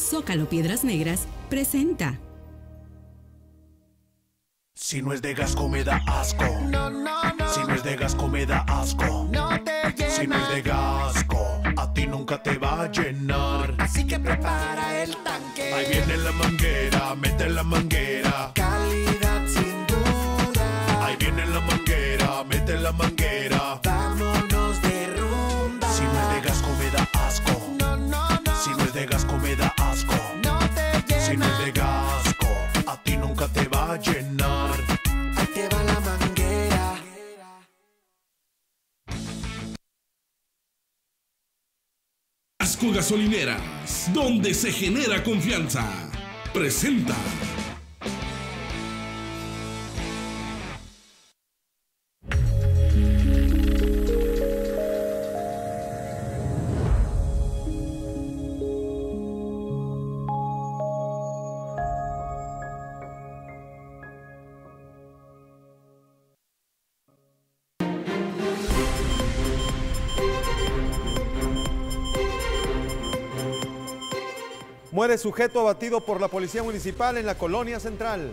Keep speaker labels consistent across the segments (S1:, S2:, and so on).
S1: Zócalo Piedras Negras presenta.
S2: Si no es de Gasco me da asco.
S3: No, no, no.
S2: Si no es de Gasco me da asco.
S3: No te llena.
S2: Si no es de Gasco, a ti nunca te va a llenar.
S3: Así que prepara el tanque.
S2: Ahí viene la manguera, mete la manguera.
S3: Calidad sin duda.
S2: Ahí viene la manguera, mete la manguera.
S3: Vámonos de rumba.
S2: Si no es de Gasco me da asco.
S3: No, no, no.
S2: Si no es de Gasco me da asco.
S3: No te llena.
S2: Si no es de Gasco, a ti nunca te va a llenar.
S3: Ahí te va la manguera.
S4: Gasco Gasolineras, donde se genera confianza. Presenta.
S5: Muere sujeto abatido por la policía municipal en la colonia central.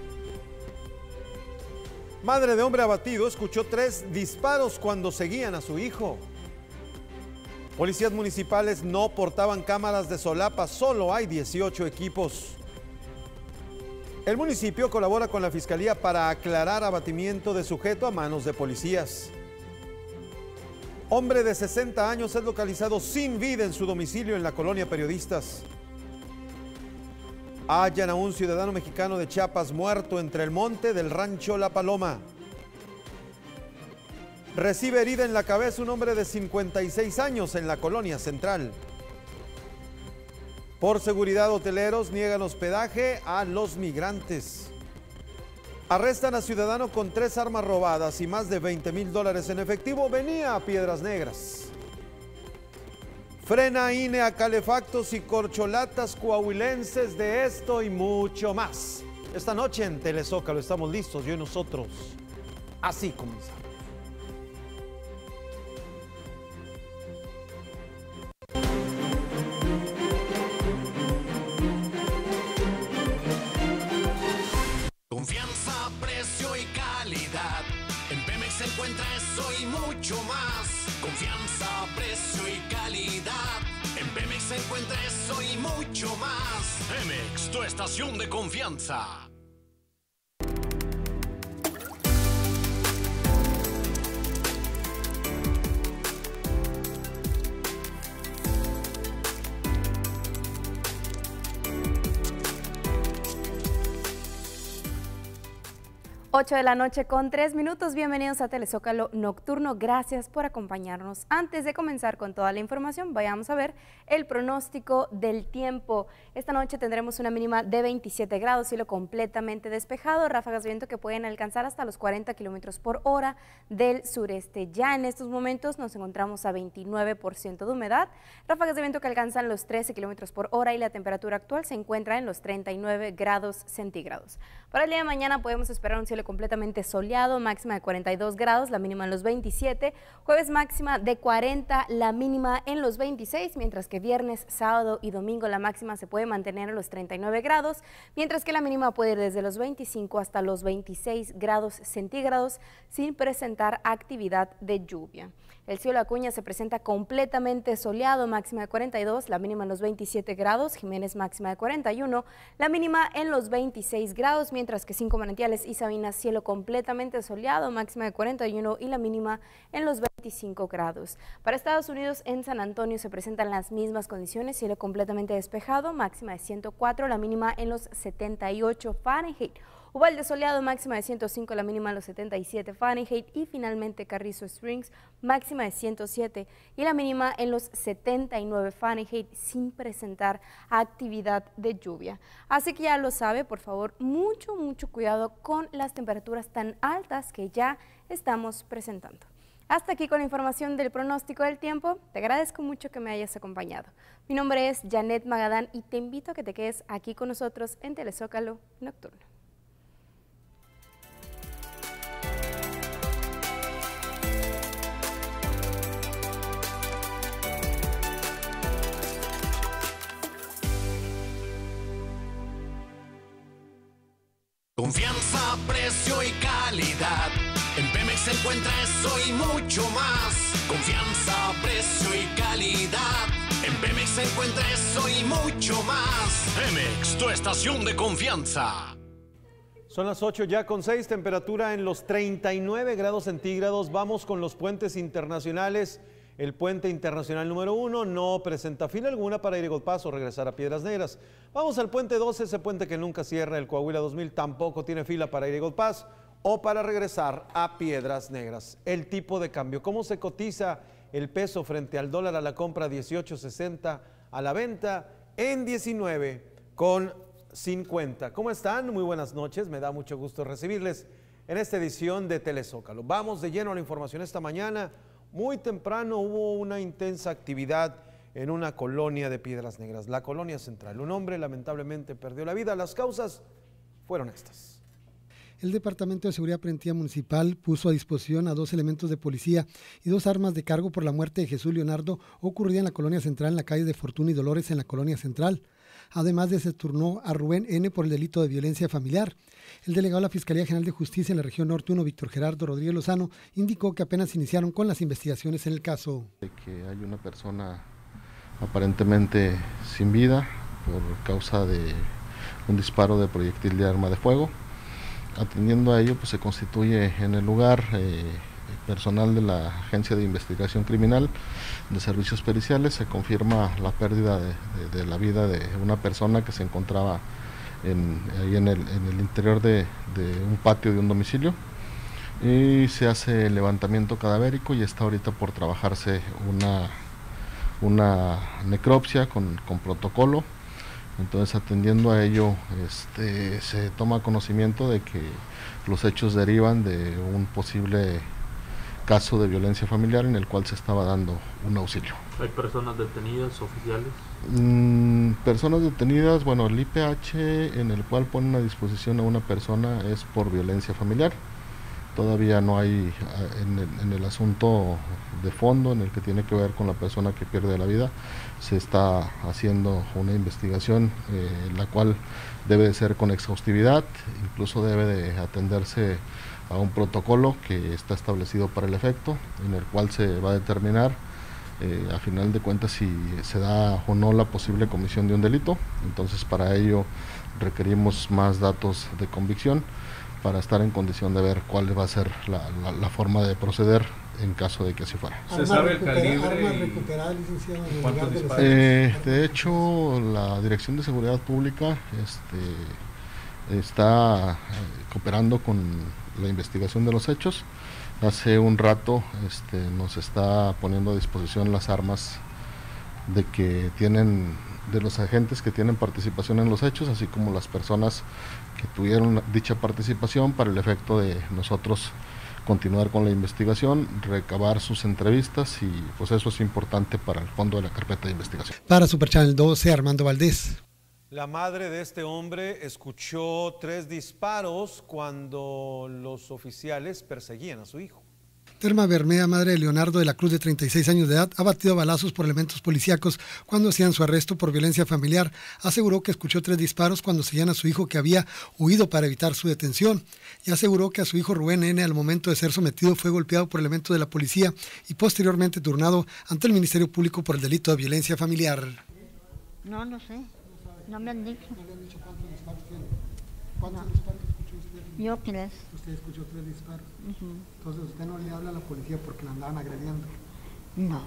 S5: Madre de hombre abatido escuchó 3 disparos cuando seguían a su hijo. Policías municipales no portaban cámaras de solapa, solo hay 18 equipos. El municipio colabora con la Fiscalía para aclarar abatimiento de sujeto a manos de policías. Hombre de 60 años es localizado sin vida en su domicilio en la colonia Periodistas. Hallan a un ciudadano mexicano de Chiapas muerto entre el monte del rancho La Paloma. Recibe herida en la cabeza un hombre de 56 años en la colonia central. Por seguridad, hoteleros niegan hospedaje a los migrantes. Arrestan a ciudadano con 3 armas robadas y más de $20,000 en efectivo. Venía a Piedras Negras. Frena INE a calefactos y corcholatas coahuilenses. De esto y mucho más. Esta noche en Telezócalo estamos listos, yo y nosotros. Así comenzamos.
S6: Confianza, precio y calidad. En Pemex encuentra eso y mucho más. Confianza, precio y calidad. En Pemex encuentra eso y mucho más. Pemex, tu estación de confianza.
S7: Ocho de la noche con 3 minutos. Bienvenidos a Telezócalo Nocturno. Gracias por acompañarnos. Antes de comenzar con toda la información, vayamos a ver el pronóstico del tiempo. Esta noche tendremos una mínima de 27 grados, cielo completamente despejado, ráfagas de viento que pueden alcanzar hasta los 40 kilómetros por hora del sureste. Ya en estos momentos nos encontramos a 29% de humedad, ráfagas de viento que alcanzan los 13 kilómetros por hora y la temperatura actual se encuentra en los 39 grados centígrados. Para el día de mañana podemos esperar un cielo completamente soleado, máxima de 42 grados, la mínima en los 27, jueves máxima de 40, la mínima en los 26, mientras que viernes, sábado y domingo la máxima se puede mantener en los 39 grados, mientras que la mínima puede ir desde los 25 hasta los 26 grados centígrados sin presentar actividad de lluvia. El cielo Acuña se presenta completamente soleado, máxima de 42, la mínima en los 27 grados, Jiménez máxima de 41, la mínima en los 26 grados, mientras que Cinco Manantiales y Sabinas cielo completamente soleado, máxima de 41 y la mínima en los 25 grados. Para Estados Unidos, en San Antonio se presentan las mismas condiciones, cielo completamente despejado, máxima de 104, la mínima en los 78 Fahrenheit. Uvalde soleado, máxima de 105, la mínima en los 77 Fahrenheit y finalmente Carrizo Springs, máxima de 107 y la mínima en los 79 Fahrenheit sin presentar actividad de lluvia. Así que ya lo sabe, por favor, mucho cuidado con las temperaturas tan altas que ya estamos presentando. Hasta aquí con la información del pronóstico del tiempo. Te agradezco mucho que me hayas acompañado. Mi nombre es Janet Magadán y te invito a que te quedes aquí con nosotros en Telezócalo Nocturno.
S6: Confianza, precio y calidad. En Pemex encuentra eso y mucho más. Confianza, precio y calidad. En Pemex encuentra eso y mucho más. Pemex, tu estación de confianza.
S5: Son las 8:06, temperatura en los 39 grados centígrados. Vamos con los puentes internacionales. El puente internacional número 1 no presenta fila alguna para ir a Eagle Pass o regresar a Piedras Negras. Vamos al puente 12, ese puente que nunca cierra, el Coahuila 2000, tampoco tiene fila para ir a Eagle Pass o para regresar a Piedras Negras. El tipo de cambio, ¿cómo se cotiza el peso frente al dólar a la compra? 18.60, a la venta en 19.50. ¿Cómo están? Muy buenas noches, me da mucho gusto recibirles en esta edición de Telezócalo. Vamos de lleno a la información esta mañana. Muy temprano hubo una intensa actividad en una colonia de Piedras Negras, la colonia central. Un hombre lamentablemente perdió la vida. Las causas fueron estas.
S8: El Departamento de Seguridad Preventiva Municipal puso a disposición a 2 elementos de policía y 2 armas de cargo por la muerte de Jesús Leonardo, ocurrida en la colonia central, en la calle de Fortuna y Dolores, en la colonia central. Además de se turnó a Rubén N. por el delito de violencia familiar. El delegado de la Fiscalía General de Justicia en la región norte 1, Víctor Gerardo Rodríguez Lozano, indicó que apenas iniciaron con las investigaciones en el caso.
S9: Que hay una persona aparentemente sin vida por causa de un disparo de proyectil de arma de fuego. Atendiendo a ello, pues se constituye en el lugar personal de la Agencia de Investigación Criminal de Servicios Periciales. Se confirma la pérdida de la vida de una persona que se encontraba ahí en el interior de un patio de un domicilio, y se hace el levantamiento cadavérico y está ahorita por trabajarse una necropsia con protocolo. Entonces, atendiendo a ello, se toma conocimiento de que los hechos derivan de un posible caso de violencia familiar en el cual se estaba dando un auxilio.
S10: ¿Hay personas detenidas, oficiales?
S9: Personas detenidas, bueno, el IPH en el cual ponen a disposición a una persona es por violencia familiar. Todavía no hay en el asunto de fondo, en el que tiene que ver con la persona que pierde la vida, se está haciendo una investigación, la cual debe de ser con exhaustividad, incluso debe de atenderse a un protocolo que está establecido para el efecto, en el cual se va a determinar a final de cuentas si se da o no la posible comisión de un delito. Entonces, para ello requerimos más datos de convicción para estar en condición de ver cuál va a ser la forma de proceder en caso de que así fuera.
S10: ¿Se sabe el calibre?
S8: ¿Armas recuperadas, licenciado?
S9: De hecho, la Dirección de Seguridad Pública está cooperando con la investigación de los hechos. Hace un rato nos está poniendo a disposición las armas de los agentes que tienen participación en los hechos, así como las personas que tuvieron dicha participación, para el efecto de nosotros continuar con la investigación, recabar sus entrevistas, y pues eso es importante para el fondo de la carpeta de investigación.
S8: Para Superchannel 12, Armando Valdés.
S5: La madre de este hombre escuchó 3 disparos cuando los oficiales perseguían a su hijo.
S8: Terma Bermea, madre de Leonardo de la Cruz, de 36 años de edad, ha batido a balazos por elementos policíacos cuando hacían su arresto por violencia familiar. Aseguró que escuchó 3 disparos cuando seguían a su hijo, que había huido para evitar su detención, y aseguró que a su hijo Rubén N., al momento de ser sometido, fue golpeado por elementos de la policía y posteriormente turnado ante el Ministerio Público por el delito de violencia familiar.
S11: No sé, no me han dicho.
S8: ¿No le han dicho cuántos disparos tiene? ¿Cuántos
S11: No.
S8: disparos escuchó usted?
S11: Yo 3.
S8: Usted escuchó 3 disparos. Entonces usted no le habla a la policía porque la andaban agrediendo.
S11: No.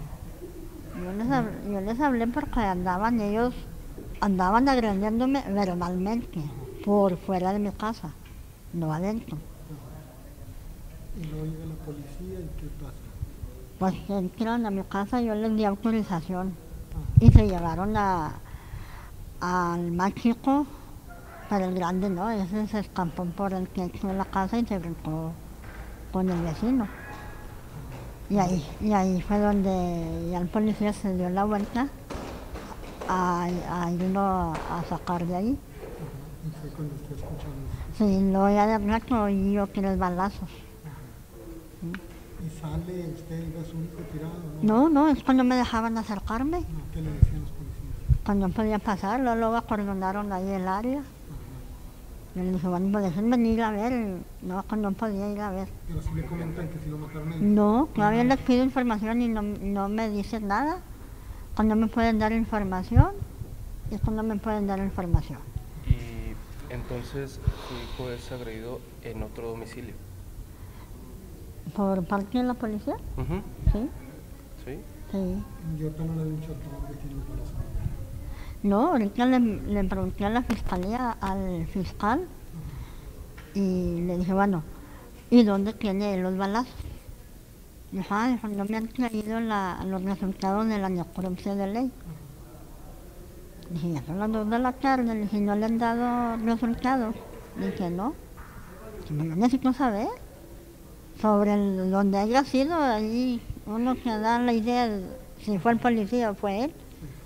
S11: Yo les hablé porque andaban agrediéndome verbalmente por fuera de mi casa, no adentro.
S8: Y luego llega la policía y ¿qué pasa?
S11: Pues entraron a mi casa, yo les di autorización y se llevaron al más chico, para el grande no, ese se escapó por el techo de la casa y se brincó con el vecino. Y ahí fue donde ya el policía se dio la vuelta a irlo a sacar de ahí.
S8: Y fue cuando usted escuchó eso.
S11: Sí, luego ya de rato oí yo 3 balazos.
S8: ¿Y sale usted y ve a su hijo tirado?
S11: No, es cuando me dejaban acercarme.
S8: No, ¿qué le decían los policías?
S11: Cuando podía pasar, luego acordonaron ahí el área. Yo le dije, bueno, pues déjenme venir a ver. No, que no podía ir a ver.
S8: Pero si le comentan que si lo mataron ellos.
S11: No, todavía les pido información y no me dicen nada. Cuando me pueden dar información, es cuando me pueden dar información.
S12: Y entonces su hijo es agredido en otro domicilio.
S11: ¿Por parte de la policía? Sí.
S12: ¿Sí?
S11: Sí.
S8: Yo no le he dicho a que tiene un corazón.
S11: No, ahorita le pregunté a la fiscalía, al fiscal, y le dije, bueno, ¿y dónde tiene los balazos? Dijo, no me han traído los resultados de la necropsia de ley. Dije, ya son las 2 de la tarde, le dije, ¿no le han dado resultados? Dije, no. Dije, no necesito saber. Sobre donde haya sido, ahí uno se da la idea de si fue el policía o fue él.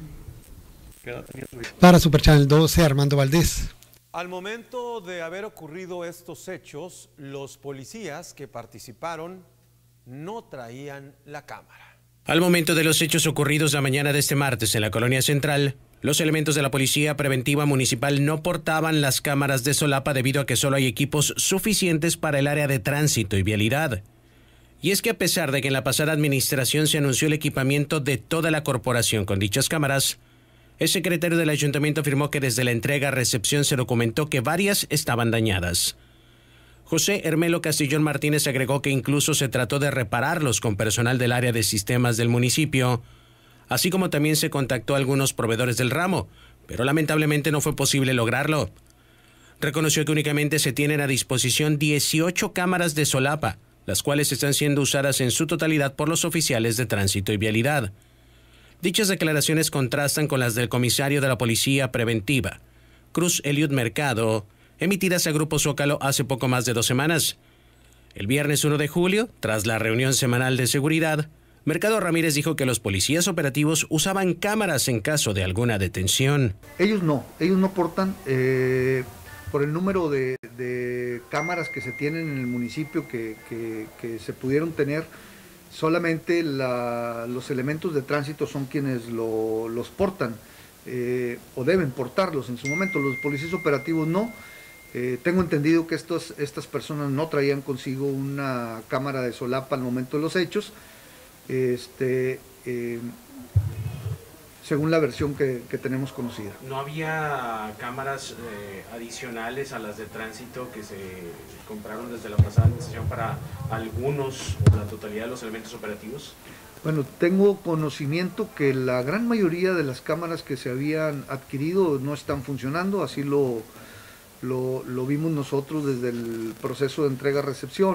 S8: Para Super Channel 12, Armando Valdés.
S5: Al momento de haber ocurrido estos hechos, los policías que participaron no traían la cámara.
S13: Al momento de los hechos ocurridos la mañana de este martes en la Colonia Central, los elementos de la Policía Preventiva Municipal no portaban las cámaras de solapa debido a que solo hay equipos suficientes para el área de tránsito y vialidad. Y es que a pesar de que en la pasada administración se anunció el equipamiento de toda la corporación con dichas cámaras, el secretario del ayuntamiento afirmó que desde la entrega-recepción se documentó que varias estaban dañadas. José Hermelo Castillón Martínez agregó que incluso se trató de repararlos con personal del área de sistemas del municipio, así como también se contactó a algunos proveedores del ramo, pero lamentablemente no fue posible lograrlo. Reconoció que únicamente se tienen a disposición 18 cámaras de solapa, las cuales están siendo usadas en su totalidad por los oficiales de tránsito y vialidad. Dichas declaraciones contrastan con las del comisario de la Policía Preventiva, Cruz Eliud Mercado, emitidas a Grupo Zócalo hace poco más de 2 semanas. El viernes 1 de julio, tras la reunión semanal de seguridad, Mercado Ramírez dijo que los policías operativos usaban cámaras en caso de alguna detención.
S14: Ellos no portan, por el número de cámaras que se tienen en el municipio que se pudieron tener, solamente los elementos de tránsito son quienes los portan o deben portarlos en su momento. Los policías operativos no. Tengo entendido que estas personas no traían consigo una cámara de solapa al momento de los hechos, según la versión que tenemos conocida.
S13: ¿No había cámaras adicionales a las de tránsito que se compraron desde la pasada administración para algunos o la totalidad de los elementos operativos?
S14: Bueno, tengo conocimiento que la gran mayoría de las cámaras que se habían adquirido no están funcionando, así lo vimos nosotros desde el proceso de entrega-recepción,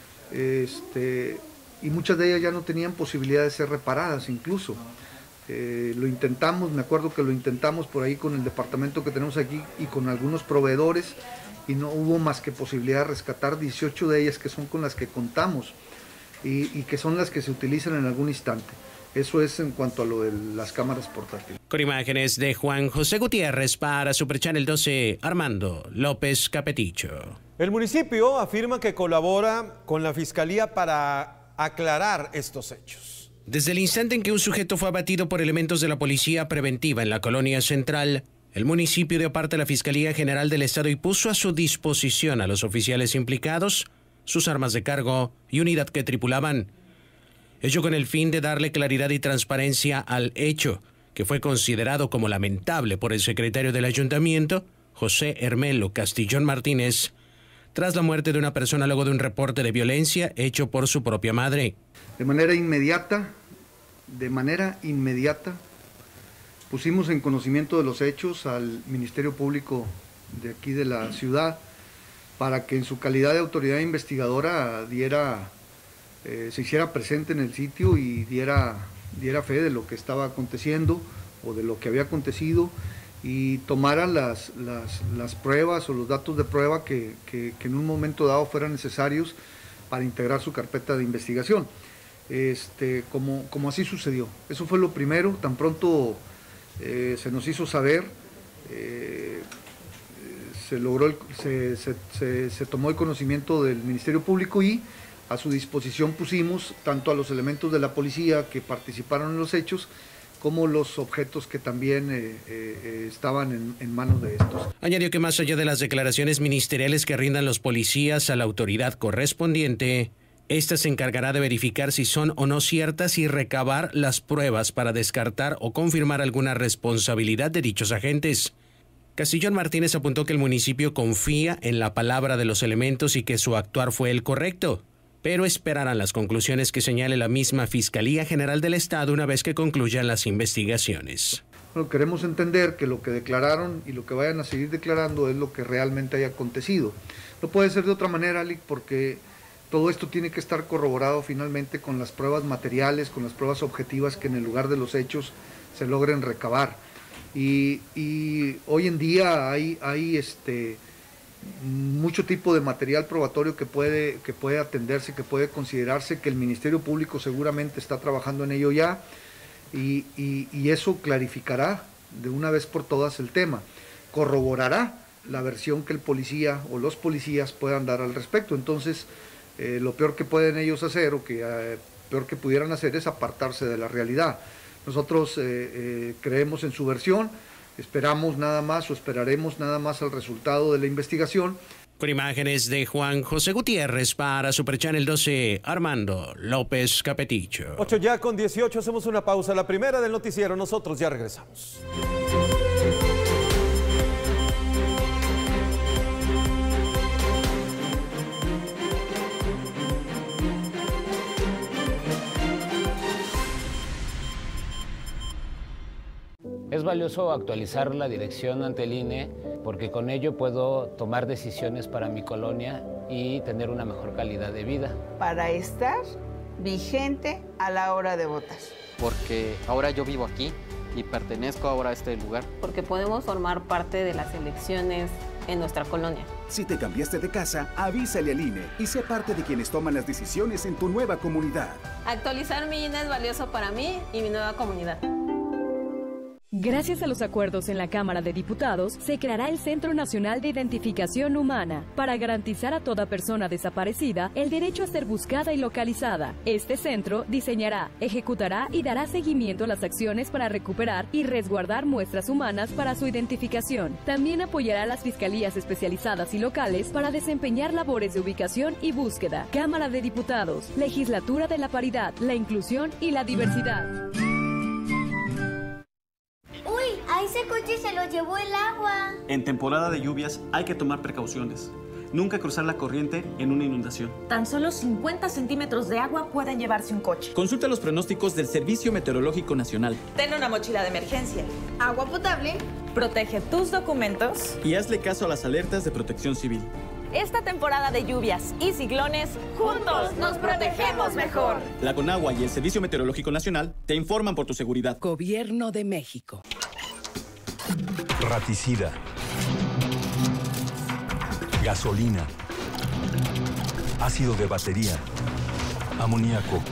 S14: y muchas de ellas ya no tenían posibilidad de ser reparadas incluso. Lo intentamos, me acuerdo que lo intentamos por ahí con el departamento que tenemos aquí y con algunos proveedores, y no hubo más que posibilidad de rescatar 18 de ellas, que son con las que contamos y que son las que se utilizan en algún instante. Eso es en cuanto a lo de las cámaras portátiles.
S13: Con imágenes de Juan José Gutiérrez para Super Channel 12, Armando López Capeticho.
S5: El municipio afirma que colabora con la Fiscalía para aclarar estos hechos.
S13: Desde el instante en que un sujeto fue abatido por elementos de la Policía Preventiva en la Colonia Central, el municipio dio parte a la Fiscalía General del Estado y puso a su disposición a los oficiales implicados, sus armas de cargo y unidad que tripulaban. Ello con el fin de darle claridad y transparencia al hecho, que fue considerado como lamentable por el secretario del ayuntamiento, José Hermelo Castillón Martínez, tras la muerte de una persona luego de un reporte de violencia hecho por su propia madre.
S14: De manera inmediata, pusimos en conocimiento de los hechos al Ministerio Público de aquí de la ciudad para que en su calidad de autoridad investigadora se hiciera presente en el sitio y diera fe de lo que estaba aconteciendo o de lo que había acontecido y tomara las pruebas o los datos de prueba que en un momento dado fueran necesarios para integrar su carpeta de investigación. Como así sucedió. Eso fue lo primero. Tan pronto se nos hizo saber, se tomó el conocimiento del Ministerio Público y a su disposición pusimos tanto a los elementos de la policía que participaron en los hechos como los objetos que también estaban en manos de estos.
S13: Añadió que más allá de las declaraciones ministeriales que rindan los policías a la autoridad correspondiente, esta se encargará de verificar si son o no ciertas y recabar las pruebas para descartar o confirmar alguna responsabilidad de dichos agentes. Castillón Martínez apuntó que el municipio confía en la palabra de los elementos y que su actuar fue el correcto, pero esperarán las conclusiones que señale la misma Fiscalía General del Estado una vez que concluyan las investigaciones.
S14: Bueno, queremos entender que lo que declararon y lo que vayan a seguir declarando es lo que realmente haya acontecido. No puede ser de otra manera, Alic, porque todo esto tiene que estar corroborado finalmente con las pruebas materiales, con las pruebas objetivas que en el lugar de los hechos se logren recabar. Y hoy en día hay mucho tipo de material probatorio que puede atenderse, que puede considerarse, que el Ministerio Público seguramente está trabajando en ello ya, y eso clarificará de una vez por todas el tema, corroborará la versión que el policía o los policías puedan dar al respecto. Entonces, lo peor que pueden ellos hacer o que peor que pudieran hacer es apartarse de la realidad. Nosotros creemos en su versión, esperamos nada más o esperaremos nada más al resultado de la investigación.
S13: Con imágenes de Juan José Gutiérrez para Super Channel 12, Armando López Capetillo.
S5: 8:18, hacemos una pausa, la primera del noticiero, nosotros ya regresamos.
S15: Es valioso actualizar la dirección ante el INE porque con ello puedo tomar decisiones para mi colonia y tener una mejor calidad de vida.
S16: Para estar vigente a la hora de votar.
S17: Porque ahora yo vivo aquí y pertenezco ahora a este lugar.
S18: Porque podemos formar parte de las elecciones en nuestra colonia.
S19: Si te cambiaste de casa, avísale al INE y sé parte de quienes toman las decisiones en tu nueva comunidad.
S18: Actualizar mi INE es valioso para mí y mi nueva comunidad.
S20: Gracias a los acuerdos en la Cámara de Diputados, se creará el Centro Nacional de Identificación Humana para garantizar a toda persona desaparecida el derecho a ser buscada y localizada. Este centro diseñará, ejecutará y dará seguimiento a las acciones para recuperar y resguardar muestras humanas para su identificación. También apoyará a las fiscalías especializadas y locales para desempeñar labores de ubicación y búsqueda. Cámara de Diputados, Legislatura de la Paridad, la Inclusión y la Diversidad.
S21: A ese coche se lo llevó el agua.
S22: En temporada de lluvias hay que tomar precauciones. Nunca cruzar la corriente en una inundación.
S23: Tan solo 50 centímetros de agua pueden llevarse un coche.
S22: Consulta los pronósticos del Servicio Meteorológico Nacional.
S23: Ten una mochila de emergencia.
S21: Agua potable.
S23: Protege tus documentos.
S22: Y hazle caso a las alertas de Protección Civil.
S23: Esta temporada de lluvias y ciclones, juntos nos protegemos mejor.
S22: La Conagua y el Servicio Meteorológico Nacional te informan por tu seguridad.
S24: Gobierno de México.
S25: Raticida, gasolina, ácido de batería, amoníaco,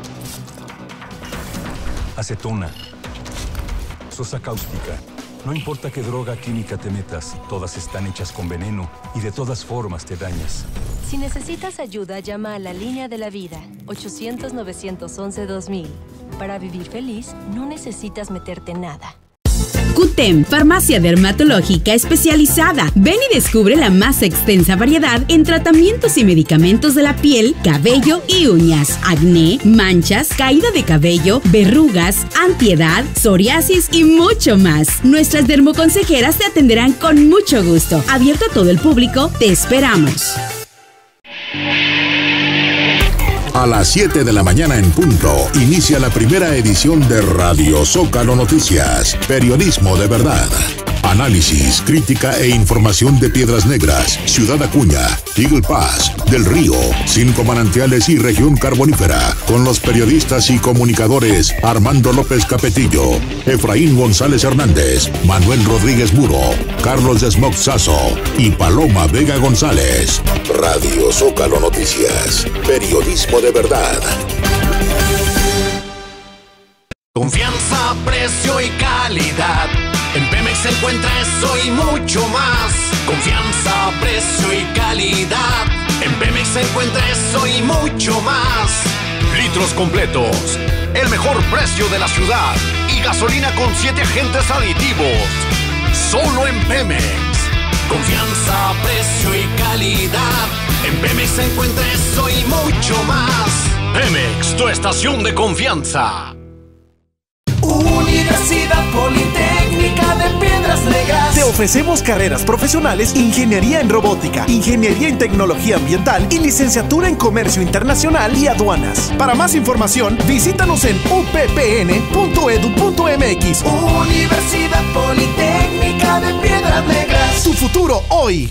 S25: acetona, sosa cáustica. No importa qué droga química te metas, todas están hechas con veneno y de todas formas te dañas.
S26: Si necesitas ayuda, llama a la Línea de la Vida, 800-911-2000. Para vivir feliz, no necesitas meterte nada.
S1: QTEM, farmacia dermatológica especializada. Ven y descubre la más extensa variedad en tratamientos y medicamentos de la piel, cabello y uñas, acné, manchas, caída de cabello, verrugas, antiedad, psoriasis y mucho más. Nuestras dermoconsejeras te atenderán con mucho gusto. Abierto a todo el público, te esperamos.
S27: A las 7 de la mañana en punto, inicia la primera edición de Radio Zócalo Noticias. Periodismo de verdad. Análisis, crítica e información de Piedras Negras, Ciudad Acuña, Eagle Pass, Del Río, 5 Manantiales y Región Carbonífera. Con los periodistas y comunicadores Armando López Capetillo, Efraín González Hernández, Manuel Rodríguez Muro, Carlos Desmoc Sazo y Paloma Vega González. Radio Zócalo Noticias. Periodismo de verdad.
S6: Confianza, precio y calidad. En Pemex encuentra eso y mucho más. Confianza, precio y calidad. En Pemex encuentra eso y mucho más.
S28: Litros completos.
S6: el mejor precio de la ciudad y gasolina con 7 agentes aditivos. Solo en Pemex. Confianza, precio y calidad. En Pemex encuentra eso y mucho más. Pemex, tu estación de confianza.
S2: Universidad Politécnica de Piedras Negras. Te ofrecemos carreras profesionales, ingeniería en robótica, ingeniería en tecnología ambiental y licenciatura en comercio internacional y aduanas. Para más información, visítanos en uppn.edu.mx. Universidad Politécnica de Piedras Negras. Tu futuro hoy.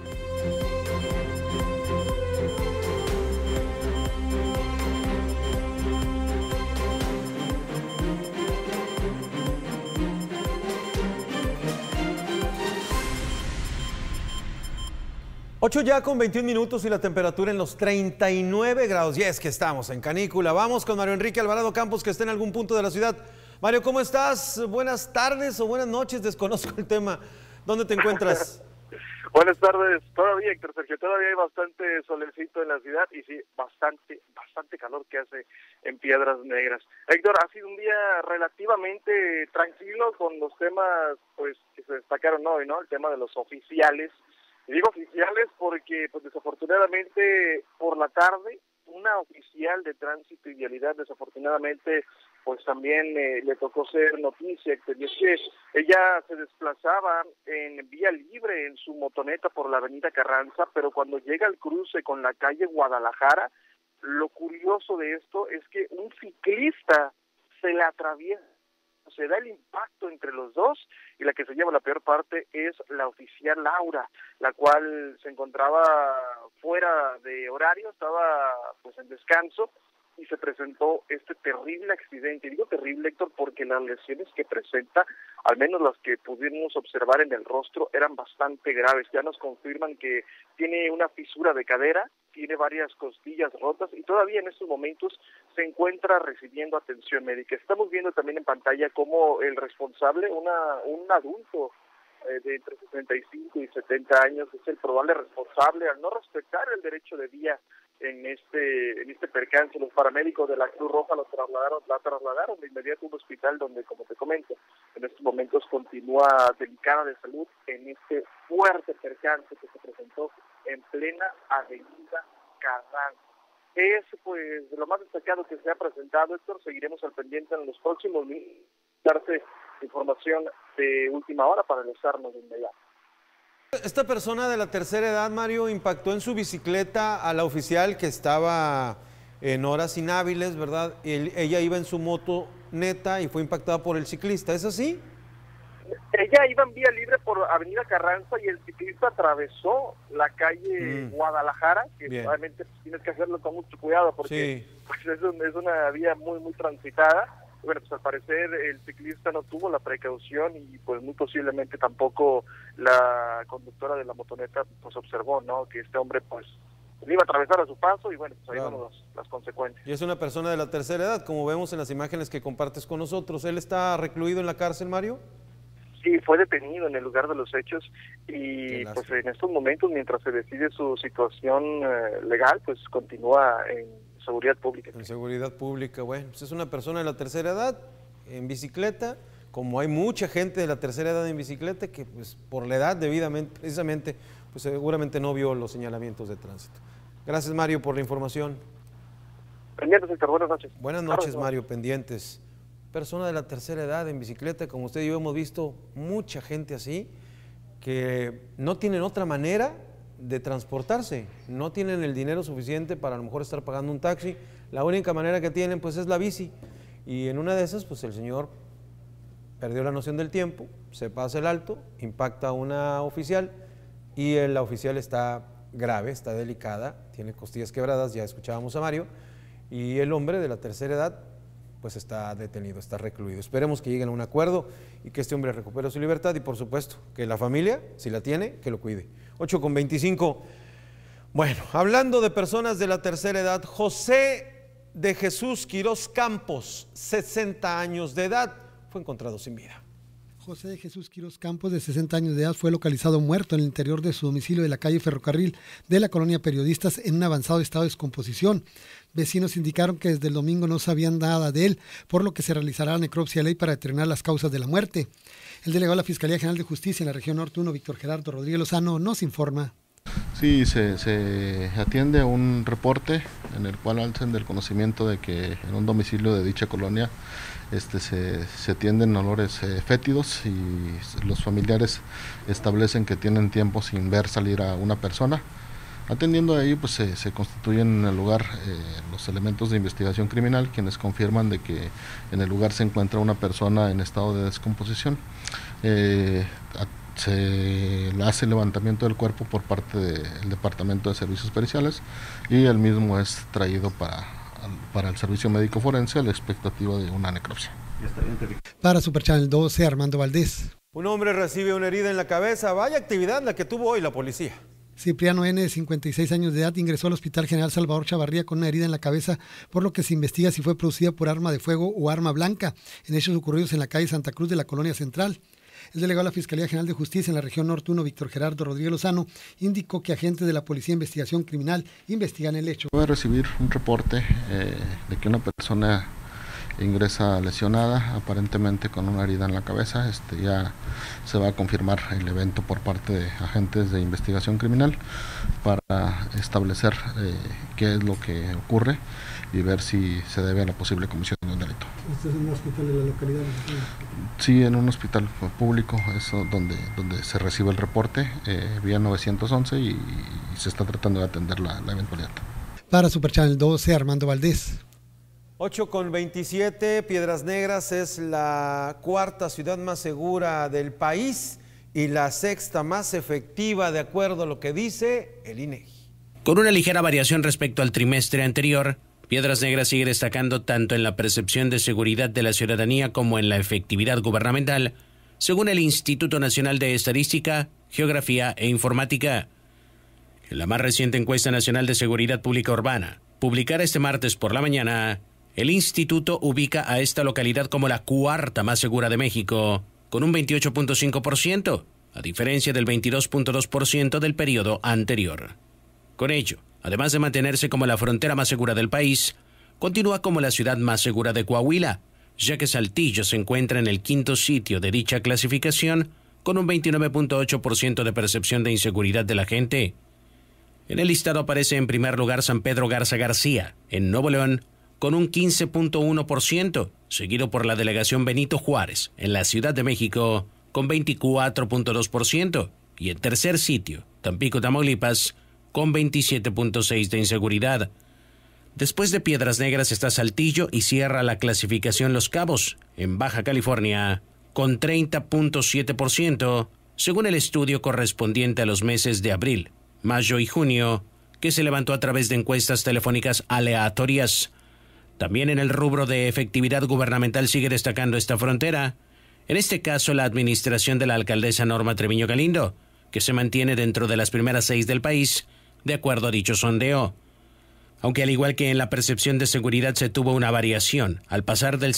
S5: Ocho ya con 21 minutos y la temperatura en los 39 grados. Y es que estamos en canícula. Vamos con Mario Enrique Alvarado Campos, que está en algún punto de la ciudad. Mario, ¿cómo estás? Buenas tardes o buenas noches, desconozco el tema. ¿Dónde te encuentras?
S3: Buenas tardes. Todavía, Héctor Sergio, todavía hay bastante solecito en la ciudad y sí, bastante calor que hace en Piedras Negras. Héctor, ha sido un día relativamente tranquilo con los temas pues que se destacaron hoy, ¿no? El tema de los oficiales. Y digo oficiales porque, pues desafortunadamente, por la tarde, una oficial de tránsito y vialidad, desafortunadamente, pues también le tocó ser noticia. Y es que ella se desplazaba en vía libre en su motoneta por la avenida Carranza, pero cuando llega al cruce con la calle Guadalajara, lo curioso de esto es que un ciclista se la atraviesa. Se da el impacto entre los dos y la que se lleva la peor parte es la oficial Laura, la cual se encontraba fuera de horario, estaba pues en descanso y se presentó este terrible accidente. Digo terrible, Héctor, porque las lesiones que presenta, al menos las que pudimos observar en el rostro, eran bastante graves. Ya nos confirman que tiene una fisura de cadera, tiene varias costillas rotas y todavía en estos momentos se encuentra recibiendo atención médica. Estamos viendo también en pantalla cómo el responsable, un adulto de entre 65 y 70 años, es el probable responsable al no respetar el derecho de vía en este percance. Los paramédicos de la Cruz Roja la trasladaron de inmediato a un hospital donde, como te comento, en estos momentos continúa delicada de salud en este fuerte percance que se presentó en plena avenida Carranza. Es pues de lo más destacado que se ha presentado, Héctor. Seguiremos al pendiente en los próximos minutos, darte información de última hora para analizarnos de inmediato.
S5: Esta persona de la tercera edad, Mario, impactó en su bicicleta a la oficial que estaba en horas inhábiles, ¿verdad? Ella iba en su motoneta y fue impactada por el ciclista, ¿es así?
S3: Ella iba en vía libre por avenida Carranza y el ciclista atravesó la calle Guadalajara, que realmente pues, tienes que hacerlo con mucho cuidado porque pues, es una vía muy transitada. Bueno, pues al parecer el ciclista no tuvo la precaución y pues muy posiblemente tampoco la conductora de la motoneta pues observó, ¿no? Que este hombre pues iba a atravesar a su paso y bueno, pues ahí van las consecuencias.
S5: Y es una persona de la tercera edad, como vemos en las imágenes que compartes con nosotros. ¿Él está recluido en la cárcel, Mario?
S3: Sí, fue detenido en el lugar de los hechos y pues en estos momentos, mientras se decide su situación legal, pues continúa en seguridad pública.
S5: En seguridad pública, bueno, pues es una persona de la tercera edad en bicicleta, como hay mucha gente de la tercera edad en bicicleta que pues por la edad debidamente, precisamente, pues seguramente no vio los señalamientos de tránsito. Gracias, Mario, por la información.
S3: Pendientes, Héctor, buenas noches.
S5: Buenas noches, Mario, pendientes. Persona de la tercera edad en bicicleta, como usted y yo hemos visto mucha gente así, que no tienen otra manera de transportarse, no tienen el dinero suficiente para a lo mejor estar pagando un taxi, la única manera que tienen pues es la bici, y en una de esas pues el señor perdió la noción del tiempo, se pasa el alto, impacta a una oficial y la oficial está grave, está delicada, tiene costillas quebradas, ya escuchábamos a Mario, y el hombre de la tercera edad pues está detenido, está recluido. Esperemos que lleguen a un acuerdo y que este hombre recupere su libertad y por supuesto que la familia, si la tiene, que lo cuide. 8:25. Bueno, hablando de personas de la tercera edad, José de Jesús Quirós Campos, 60 años de edad, fue encontrado sin vida.
S4: José Jesús Quiroz Campos, de 60 años de edad, fue localizado muerto en el interior de su domicilio de la calle Ferrocarril de la colonia Periodistas en un avanzado estado de descomposición. Vecinos indicaron que desde el domingo no sabían nada de él, por lo que se realizará la necropsia de ley para determinar las causas de la muerte. El delegado de la Fiscalía General de Justicia en la región Norte 1, Víctor Gerardo Rodríguez Lozano, nos informa.
S7: Sí, se atiende a un reporte en el cual hacen del conocimiento de que en un domicilio de dicha colonia se atienden olores fétidos y los familiares establecen que tienen tiempo sin ver salir a una persona. Atendiendo a ello, pues se constituyen en el lugar los elementos de investigación criminal, quienes confirman de que en el lugar se encuentra una persona en estado de descomposición. Se hace el levantamiento del cuerpo por parte del Departamento de Servicios Periciales y el mismo es traído para el servicio médico forense a la expectativa de una necropsia.
S4: Para Super Channel 12, Armando Valdés.
S5: Un hombre recibe una herida en la cabeza. Vaya actividad la que tuvo hoy la policía.
S4: Cipriano N., de 56 años de edad, ingresó al Hospital General Salvador Chavarría con una herida en la cabeza, por lo que se investiga si fue producida por arma de fuego o arma blanca, en hechos ocurridos en la calle Santa Cruz de la Colonia Central. El delegado de la Fiscalía General de Justicia en la región Norte 1, Víctor Gerardo Rodríguez Lozano, indicó que agentes de la Policía de Investigación Criminal investigan el hecho.
S7: Voy a recibir un reporte de que una persona ingresa lesionada, aparentemente con una herida en la cabeza. Ya se va a confirmar el evento por parte de agentes de investigación criminal para establecer qué es lo que ocurre y ver si se debe a la posible comisión de un delito.
S4: ¿Este es en un hospital de la localidad?
S7: Sí, en un hospital público, eso donde se recibe el reporte vía 911 y se está tratando de atender la eventualidad.
S4: Para Super Channel 12, Armando Valdés.
S5: 8:27, Piedras Negras es la cuarta ciudad más segura del país y la sexta más efectiva, de acuerdo a lo que dice el INEGI.
S13: Con una ligera variación respecto al trimestre anterior, Piedras Negras sigue destacando tanto en la percepción de seguridad de la ciudadanía como en la efectividad gubernamental, según el Instituto Nacional de Estadística, Geografía e Informática. En la más reciente encuesta nacional de seguridad pública urbana, publicada este martes por la mañana, el instituto ubica a esta localidad como la cuarta más segura de México, con un 28.5%, a diferencia del 22.2% del periodo anterior. Con ello, además de mantenerse como la frontera más segura del país, continúa como la ciudad más segura de Coahuila, ya que Saltillo se encuentra en el quinto sitio de dicha clasificación, con un 29.8% de percepción de inseguridad de la gente. En el listado aparece en primer lugar San Pedro Garza García, en Nuevo León, con un 15.1%, seguido por la delegación Benito Juárez, en la Ciudad de México, con 24.2%, y en tercer sitio, Tampico, Tamaulipas, con 27.6% de inseguridad. Después de Piedras Negras está Saltillo y cierra la clasificación Los Cabos, en Baja California, con 30.7%, según el estudio correspondiente a los meses de abril, mayo y junio, que se levantó a través de encuestas telefónicas aleatorias. También en el rubro de efectividad gubernamental sigue destacando esta frontera, en este caso la administración de la alcaldesa Norma Treviño Galindo, que se mantiene dentro de las primeras 6 del país, de acuerdo a dicho sondeo. Aunque al igual que en la percepción de seguridad se tuvo una variación, al pasar del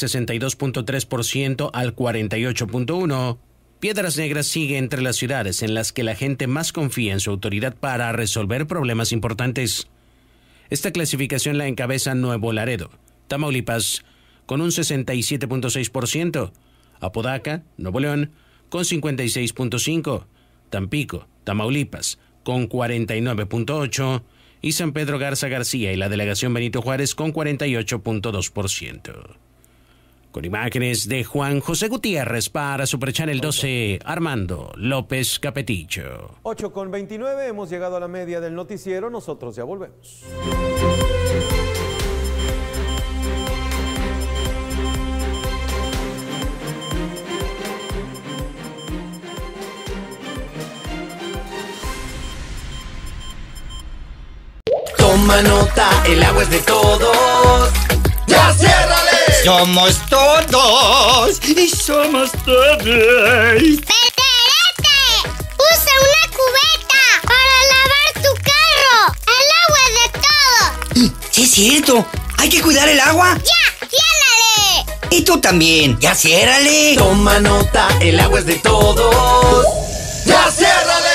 S13: 62.3% al 48.1%, Piedras Negras sigue entre las ciudades en las que la gente más confía en su autoridad para resolver problemas importantes. Esta clasificación la encabeza Nuevo Laredo, Tamaulipas, con un 67.6%, Apodaca, Nuevo León, con 56.5%, Tampico, Tamaulipas, con 49.8%, y San Pedro Garza García y la delegación Benito Juárez con 48.2%. Con imágenes de Juan José Gutiérrez para Super Channel 12, Armando López Capetillo.
S5: 8:29, hemos llegado a la media del noticiero, nosotros ya volvemos.
S6: Toma nota, el agua es de todos. ¡Ya ciérrale! Somos todos y somos todos.
S21: ¡Perderete! ¡Usa una cubeta para lavar tu carro! ¡El agua es de todos!
S6: ¡Sí es cierto! ¡Hay que cuidar el agua!
S21: ¡Ya! ¡Llénale!
S8: Y tú también, ya ciérrale.
S6: Toma nota, el agua es de todos. ¡Ya ciérrale!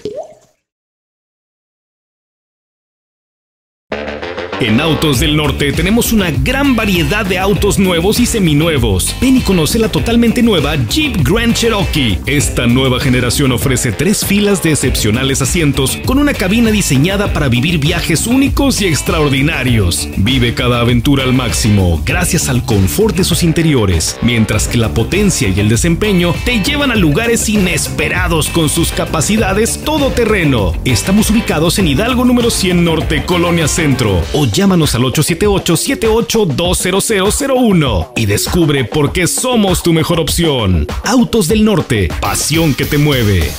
S9: En Autos del Norte tenemos una gran variedad de autos nuevos y seminuevos. Ven y conoce la totalmente nueva Jeep Grand Cherokee. Esta nueva generación ofrece 3 filas de excepcionales asientos con una cabina diseñada para vivir viajes únicos y extraordinarios. Vive cada aventura al máximo gracias al confort de sus interiores, mientras que la potencia y el desempeño te llevan a lugares inesperados con sus capacidades todoterreno. Estamos ubicados en Hidalgo número 100 Norte, Colonia Centro. O llámanos al 878-78-20001 y descubre por qué somos tu mejor opción. Autos del Norte, pasión que te mueve.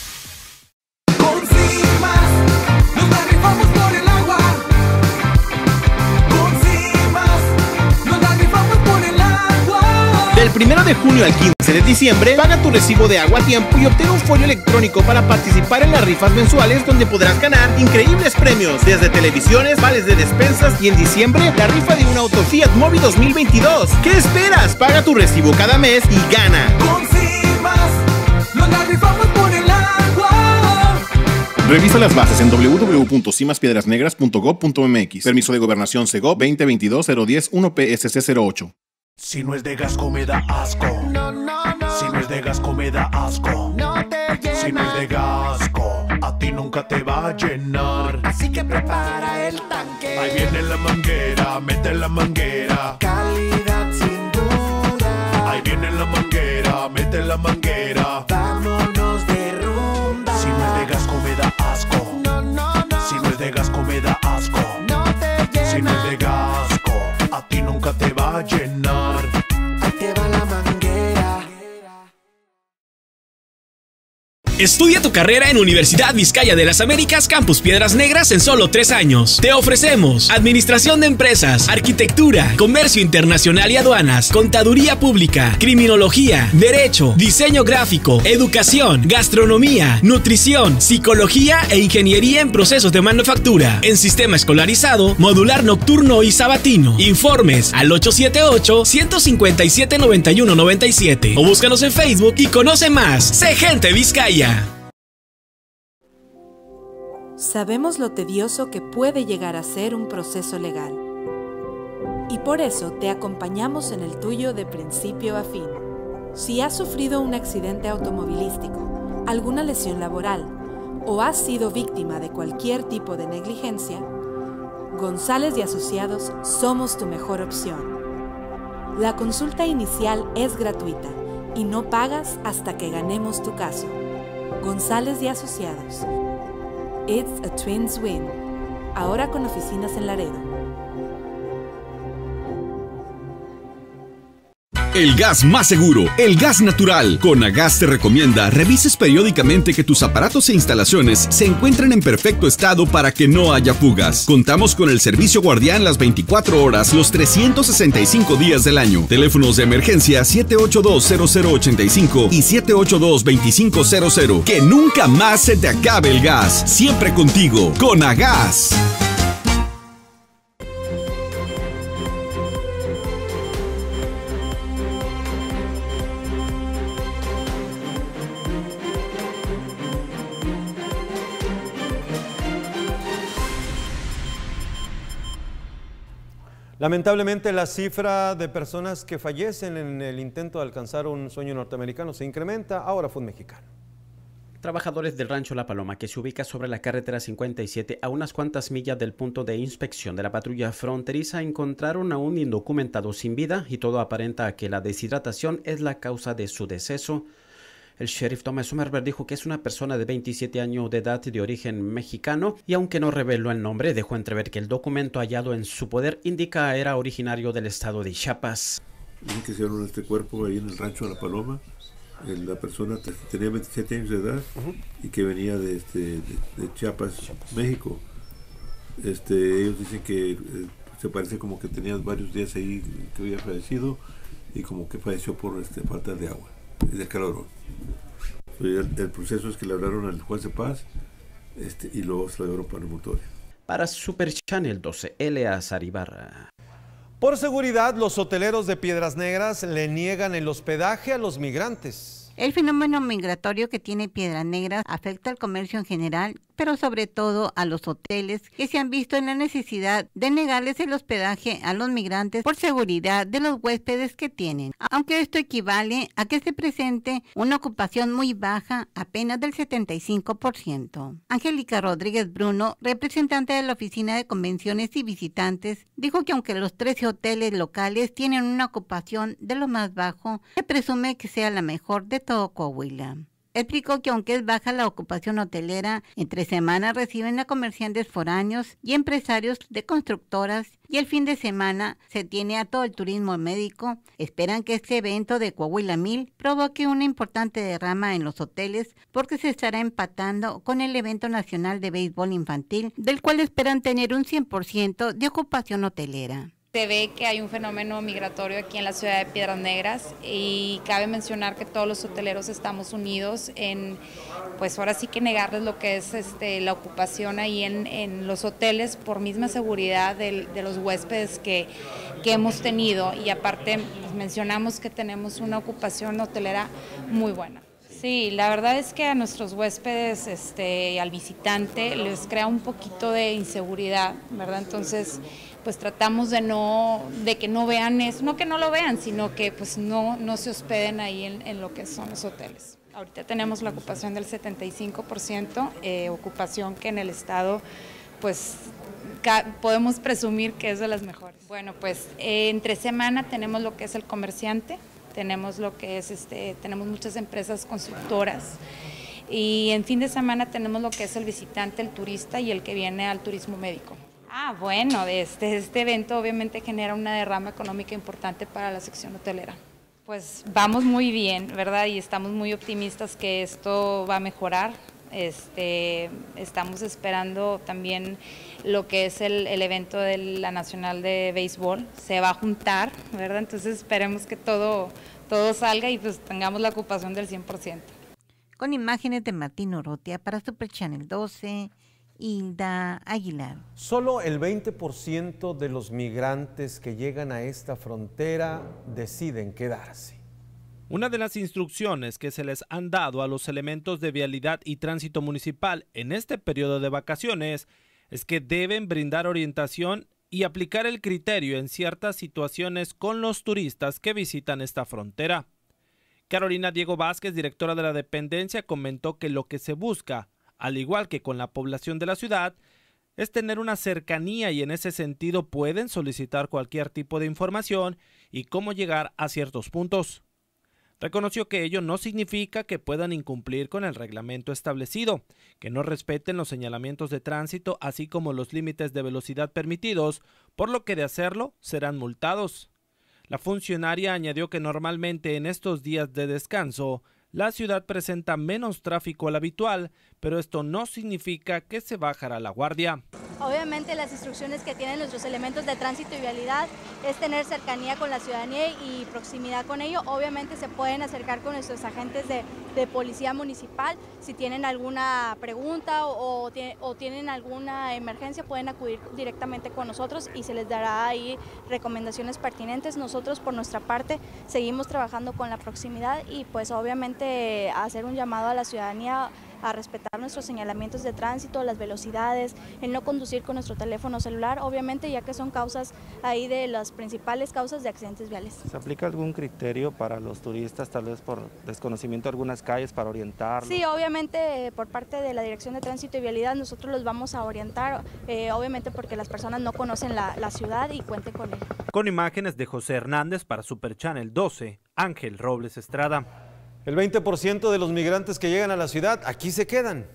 S10: Del 1 de junio al 15 de diciembre, paga tu recibo de agua a tiempo y obtén un folio electrónico para participar en las rifas mensuales donde podrás ganar increíbles premios, desde televisiones, vales de despensas y en diciembre, la rifa de un auto Fiat Mobi 2022. ¿Qué esperas? Paga tu recibo cada mes y gana.
S6: Con CIMAS, nos la rifamos por el agua.
S11: Revisa las bases en www.cimaspiedrasnegras.gov.mx. Permiso de Gobernación Segov 2022-010-1PSC08.
S6: Si no es de Gasco me da asco. No, no, no. Si no es de Gasco me da asco. No te llena. Si no es de Gasco, a ti nunca te va a llenar. Así que prepara el tanque. Ahí viene la manguera, mete la manguera. Calidad sin duda. Ahí viene la manguera, mete la manguera. Vámonos de rumba. Si no es de Gasco me da asco. No, no, no. Si no es de Gasco me da asco. No te llena. Si no es de Gasco, a ti nunca te va a llenar. Ahí te va la manguera.
S12: Estudia tu carrera en Universidad Vizcaya de las Américas Campus Piedras Negras en solo 3 años. Te ofrecemos Administración de Empresas, Arquitectura, Comercio Internacional y Aduanas, Contaduría Pública, Criminología, Derecho, Diseño Gráfico, Educación, Gastronomía, Nutrición, Psicología e Ingeniería en Procesos de Manufactura, en Sistema Escolarizado, Modular Nocturno y Sabatino. Informes al 878-157-9197 o búscanos en Facebook y conoce más. Sé Gente Vizcaya.
S14: Sabemos lo tedioso que puede llegar a ser un proceso legal. Y por eso te acompañamos en el tuyo de principio a fin. Si has sufrido un accidente automovilístico, alguna lesión laboral o has sido víctima de cualquier tipo de negligencia, González y Asociados somos tu mejor opción. La consulta inicial es gratuita y no pagas hasta que ganemos tu caso. González y Asociados. It's a Twins Win. Ahora con oficinas en Laredo.
S15: El gas más seguro, el gas natural. Conagas te recomienda revises periódicamente que tus aparatos e instalaciones se encuentren en perfecto estado para que no haya fugas. Contamos con el servicio guardián las 24 horas, los 365 días del año. Teléfonos de emergencia 782-0085 y 782-2500. Que nunca más se te acabe el gas. Siempre contigo. Conagas.
S5: Lamentablemente la cifra de personas que fallecen en el intento de alcanzar un sueño norteamericano se incrementa. Ahora fue un mexicano.
S28: Trabajadores del rancho La Paloma, que se ubica sobre la carretera 57 a unas cuantas millas del punto de inspección de la patrulla fronteriza, encontraron a un indocumentado sin vida y todo aparenta a que la deshidratación es la causa de su deceso. El sheriff Thomas Somerville dijo que es una persona de 27 años de edad de origen mexicano y aunque no reveló el nombre, dejó entrever que el documento hallado en su poder indica era originario del estado de Chiapas.
S29: Dicen que se hallaron este cuerpo ahí en el rancho La Paloma. La persona tenía 27 años de edad y que venía de Chiapas, México. Ellos dicen que se parece como que tenía varios días ahí que había fallecido y como que falleció por falta de agua y de calor. El proceso es que le hablaron al juez de paz y luego se lo llevaron para el mortuorio.
S28: Para Super Channel 12, Eleazar Ibarra.
S5: Por seguridad, los hoteleros de Piedras Negras le niegan el hospedaje a los migrantes.
S16: El fenómeno migratorio que tiene Piedras Negras afecta al comercio en general, pero sobre todo a los hoteles que se han visto en la necesidad de negarles el hospedaje a los migrantes por seguridad de los huéspedes que tienen, aunque esto equivale a que se presente una ocupación muy baja, apenas del 75%. Angélica Rodríguez Bruno, representante de la Oficina de Convenciones y Visitantes, dijo que aunque los 13 hoteles locales tienen una ocupación de lo más bajo, se presume que sea la mejor de todo Coahuila. Explicó que aunque es baja la ocupación hotelera, entre semana reciben a comerciantes foráneos y empresarios de constructoras y el fin de semana se tiene a todo el turismo médico. Esperan que este evento de Coahuila 1000 provoque una importante derrama en los hoteles porque se estará empatando con el evento nacional de béisbol infantil, del cual esperan tener un 100% de ocupación hotelera.
S17: Se ve que hay un fenómeno migratorio aquí en la ciudad de Piedras Negras y cabe mencionar que todos los hoteleros estamos unidos en, pues ahora sí que negarles lo que es la ocupación ahí en los hoteles por misma seguridad de los huéspedes que hemos tenido, y aparte pues, mencionamos que tenemos una ocupación hotelera muy buena. Sí, la verdad es que a nuestros huéspedes, al visitante, les crea un poquito de inseguridad, ¿verdad? Entonces, pues tratamos de que no vean eso, no que no lo vean, sino que pues no se hospeden ahí en lo que son los hoteles. Ahorita tenemos la ocupación del 75%, ocupación que en el estado pues podemos presumir que es de las mejores. Bueno, pues entre semana tenemos lo que es el comerciante, tenemos lo que es tenemos muchas empresas constructoras, y en fin de semana tenemos lo que es el visitante, el turista y el que viene al turismo médico. Bueno, este evento obviamente genera una derrama económica importante para la sección hotelera. Pues vamos muy bien, ¿verdad? Y estamos muy optimistas que esto va a mejorar. Estamos esperando también lo que es el evento de la Nacional de Béisbol. Se va a juntar, ¿verdad? Entonces esperemos que todo salga y pues tengamos la ocupación del 100%.
S16: Con imágenes de Martín Orotia para Super Channel 12, Hilda Aguilar.
S5: Solo el 20% de los migrantes que llegan a esta frontera deciden quedarse.
S18: Una de las instrucciones que se les han dado a los elementos de vialidad y tránsito municipal en este periodo de vacaciones es que deben brindar orientación y aplicar el criterio en ciertas situaciones con los turistas que visitan esta frontera. Carolina Diego Vázquez, directora de la dependencia, comentó que lo que se busca, al igual que con la población de la ciudad, es tener una cercanía, y en ese sentido pueden solicitar cualquier tipo de información y cómo llegar a ciertos puntos. Reconoció que ello no significa que puedan incumplir con el reglamento establecido, que no respeten los señalamientos de tránsito así como los límites de velocidad permitidos, por lo que de hacerlo serán multados. La funcionaria añadió que normalmente en estos días de descanso la ciudad presenta menos tráfico al habitual, pero esto no significa que se bajará la guardia.
S19: Obviamente las instrucciones que tienen nuestros elementos de tránsito y vialidad es tener cercanía con la ciudadanía y proximidad con ello. Obviamente se pueden acercar con nuestros agentes de policía municipal. Si tienen alguna pregunta o tienen alguna emergencia, pueden acudir directamente con nosotros y se les dará ahí recomendaciones pertinentes. Nosotros por nuestra parte seguimos trabajando con la proximidad y pues obviamente hacer un llamado a la ciudadanía a respetar nuestros señalamientos de tránsito, las velocidades, el no conducir con nuestro teléfono celular, obviamente, ya que son causas ahí de las principales causas de accidentes viales.
S20: ¿Se aplica algún criterio para los turistas, tal vez por desconocimiento de algunas calles, para orientarlos?
S19: Sí, obviamente por parte de la Dirección de Tránsito y Vialidad nosotros los vamos a orientar, obviamente porque las personas no conocen la ciudad y cuenten con ello.
S18: Con imágenes de José Hernández para Super Channel 12, Ángel Robles Estrada.
S5: El 20% de los migrantes que llegan a la ciudad aquí se quedan.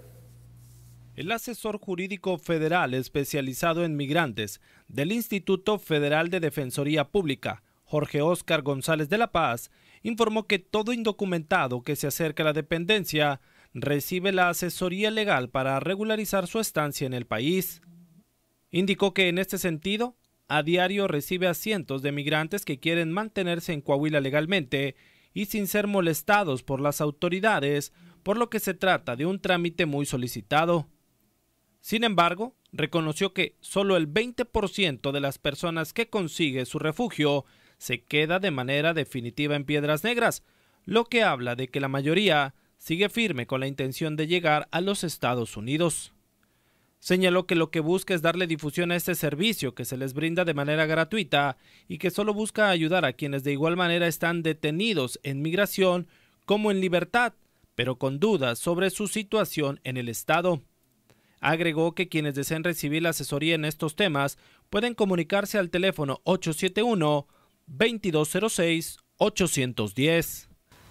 S18: El asesor jurídico federal especializado en migrantes del Instituto Federal de Defensoría Pública, Jorge Óscar González de la Paz, informó que todo indocumentado que se acerca a la dependencia recibe la asesoría legal para regularizar su estancia en el país. Indicó que en este sentido, a diario recibe a cientos de migrantes que quieren mantenerse en Coahuila legalmente y sin ser molestados por las autoridades, por lo que se trata de un trámite muy solicitado. Sin embargo, reconoció que solo el 20% de las personas que consigue su refugio se queda de manera definitiva en Piedras Negras, lo que habla de que la mayoría sigue firme con la intención de llegar a los Estados Unidos. Señaló que lo que busca es darle difusión a este servicio que se les brinda de manera gratuita y que solo busca ayudar a quienes de igual manera están detenidos en migración como en libertad, pero con dudas sobre su situación en el estado. Agregó que quienes deseen recibir la asesoría en estos temas pueden comunicarse al teléfono 871-2206-810.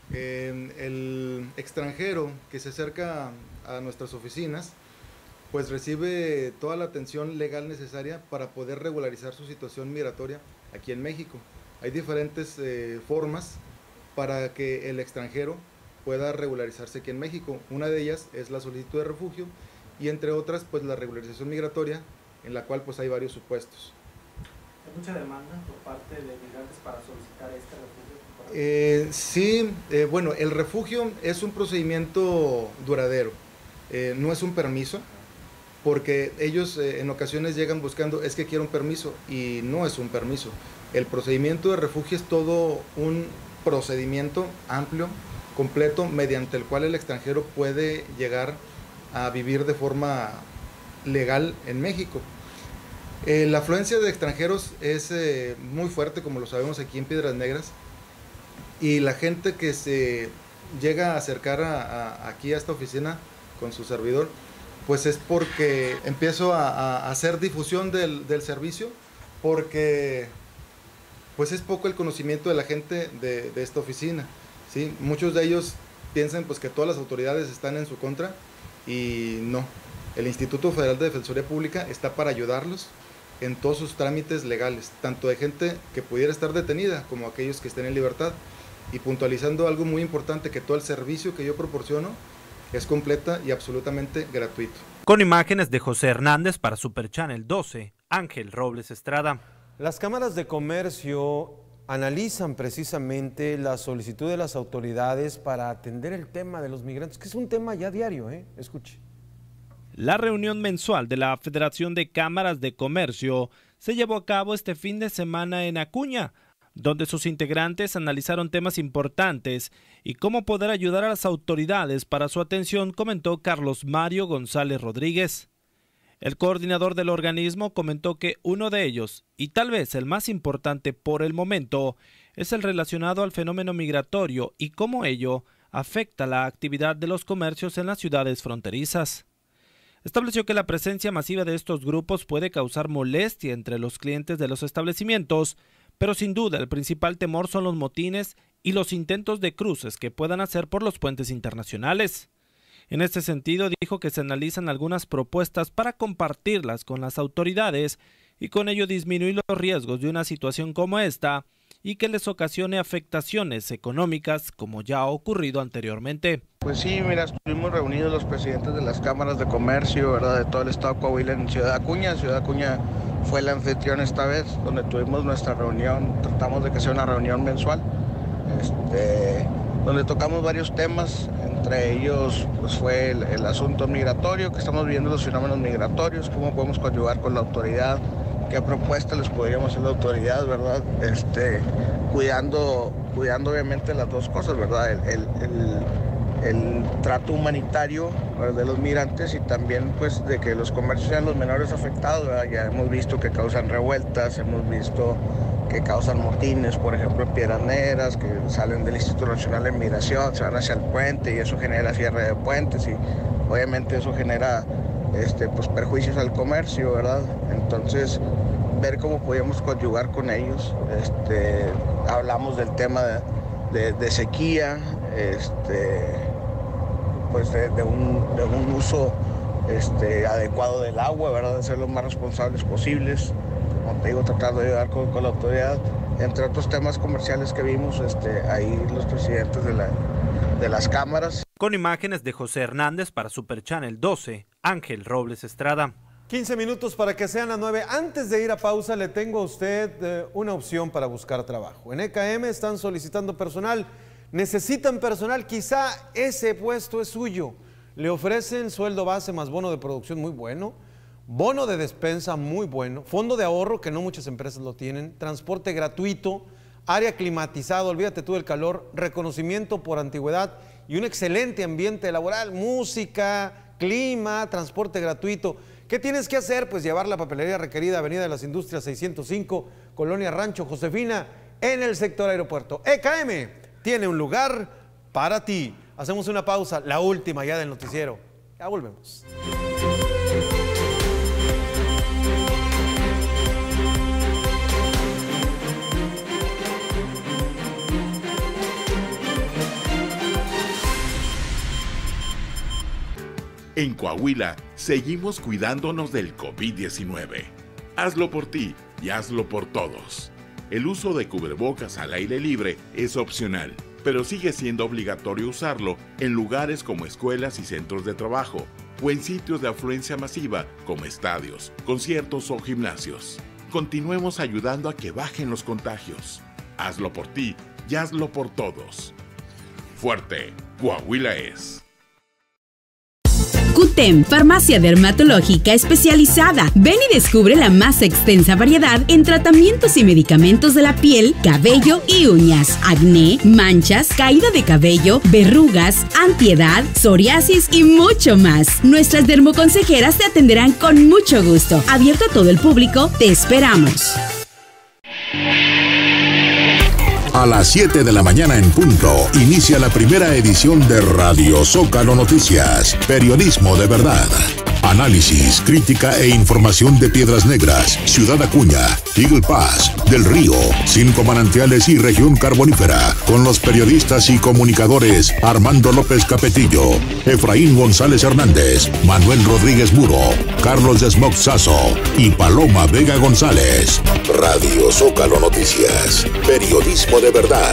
S1: El extranjero que se acerca a nuestras oficinas pues recibe toda la atención legal necesaria para poder regularizar su situación migratoria aquí en México. Hay diferentes formas para que el extranjero pueda regularizarse aquí en México. Una de ellas es la solicitud de refugio y entre otras pues la regularización migratoria, en la cual pues hay varios supuestos.
S2: ¿Hay mucha demanda por parte de migrantes para solicitar este refugio?
S1: Sí, bueno, el refugio es un procedimiento duradero, no es un permiso, porque ellos en ocasiones llegan buscando, es que quiero un permiso, y no es un permiso. El procedimiento de refugio es todo un procedimiento amplio, completo, mediante el cual el extranjero puede llegar a vivir de forma legal en México. La afluencia de extranjeros es muy fuerte, como lo sabemos aquí en Piedras Negras, y la gente que se llega a acercar aquí a esta oficina con su servidor, pues es porque empiezo a hacer difusión del servicio, porque pues es poco el conocimiento de la gente de esta oficina, ¿sí? Muchos de ellos piensan pues que todas las autoridades están en su contra, y no. El Instituto Federal de Defensoría Pública está para ayudarlos en todos sus trámites legales, tanto de gente que pudiera estar detenida como aquellos que estén en libertad, y puntualizando algo muy importante, que todo el servicio que yo proporciono es completa y absolutamente gratuito.
S18: Con imágenes de José Hernández para Super Channel 12, Ángel Robles Estrada.
S5: Las cámaras de comercio analizan precisamente la solicitud de las autoridades para atender el tema de los migrantes, que es un tema ya diario, Escuche.
S18: La reunión mensual de la Federación de Cámaras de Comercio se llevó a cabo este fin de semana en Acuña, donde sus integrantes analizaron temas importantes y cómo poder ayudar a las autoridades para su atención, comentó Carlos Mario González Rodríguez. El coordinador del organismo comentó que uno de ellos, y tal vez el más importante por el momento, es el relacionado al fenómeno migratorio y cómo ello afecta la actividad de los comercios en las ciudades fronterizas. Estableció que la presencia masiva de estos grupos puede causar molestia entre los clientes de los establecimientos, pero sin duda el principal temor son los motines y los intentos de cruces que puedan hacer por los puentes internacionales. En este sentido, dijo que se analizan algunas propuestas para compartirlas con las autoridades y con ello disminuir los riesgos de una situación como esta y que les ocasione afectaciones económicas como ya ha ocurrido anteriormente.
S3: Pues sí, mira, estuvimos reunidos los presidentes de las cámaras de comercio, ¿verdad?, de todo el estado de Coahuila en Ciudad Acuña. Ciudad Acuña fue el anfitrión esta vez, donde tuvimos nuestra reunión, tratamos de que sea una reunión mensual, donde tocamos varios temas, entre ellos pues fue el asunto migratorio, que estamos viendo los fenómenos migratorios, cómo podemos conjugar con la autoridad, qué propuestas les podríamos hacer a la autoridad, ¿verdad? Cuidando obviamente las dos cosas, ¿verdad? El trato humanitario de los migrantes y también pues de que los comercios sean los menores afectados, ¿verdad? Ya hemos visto que causan revueltas, hemos visto que causan motines, por ejemplo en Piedras Negras, que salen del Instituto Nacional de Migración, se van hacia el puente y eso genera cierre de puentes y obviamente eso genera pues perjuicios al comercio, ¿verdad? Entonces ver cómo podíamos conjugar con ellos. Hablamos del tema de sequía, pues de un uso adecuado del agua, ¿verdad? De ser lo más responsables posibles. Como te digo, tratar de ayudar con la autoridad, entre otros temas comerciales que vimos, ahí los presidentes de las cámaras.
S18: Con imágenes de José Hernández para Super Channel 12, Ángel Robles Estrada.
S5: 15 minutos para que sean las 9. Antes de ir a pausa, le tengo a usted una opción para buscar trabajo. En EKM están solicitando personal, necesitan personal, quizá ese puesto es suyo. Le ofrecen sueldo base más bono de producción muy bueno, bono de despensa muy bueno, fondo de ahorro que no muchas empresas lo tienen, transporte gratuito, área climatizado, olvídate tú del calor, reconocimiento por antigüedad y un excelente ambiente laboral, música, clima, transporte gratuito. ¿Qué tienes que hacer? Pues llevar la papelería requerida, Avenida de las Industrias 605, Colonia Rancho Josefina, en el sector aeropuerto. EKM tiene un lugar para ti. Hacemos una pausa, la última ya del noticiero. Ya volvemos.
S4: En Coahuila, seguimos cuidándonos del COVID-19. Hazlo por ti y hazlo por todos. El uso de cubrebocas al aire libre es opcional, pero sigue siendo obligatorio usarlo en lugares como escuelas y centros de trabajo, o en sitios de afluencia masiva como estadios, conciertos o gimnasios. Continuemos ayudando a que bajen los contagios. Hazlo por ti y hazlo por todos. Fuerte, Coahuila es.
S7: QTEM, farmacia dermatológica especializada. Ven y descubre la más extensa variedad en tratamientos y medicamentos de la piel, cabello y uñas, acné, manchas, caída de cabello, verrugas, antiedad, psoriasis y mucho más. Nuestras dermoconsejeras te atenderán con mucho gusto. Abierto a todo el público, te esperamos.
S13: A las 7 de la mañana en punto, inicia la primera edición de Radio Zócalo Noticias. Periodismo de verdad. Análisis, crítica e información de Piedras Negras, Ciudad Acuña, Eagle Pass, Del Río, 5 manantiales y región carbonífera, con los periodistas y comunicadores Armando López Capetillo, Efraín González Hernández, Manuel Rodríguez Muro, Carlos Desmoc Sazo y Paloma Vega González. Radio Zócalo Noticias. Periodismo de verdad.